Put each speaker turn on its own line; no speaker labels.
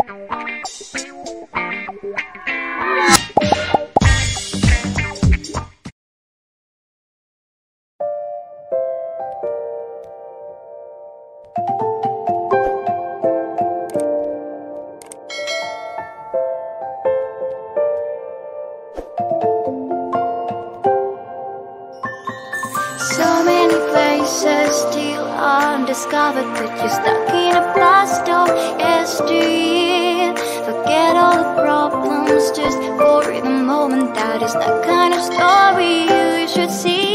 So many places still undiscovered, but you're stuck in a blast of yesteryear. Forget all the problems just for the moment. That is the kind of story you should see.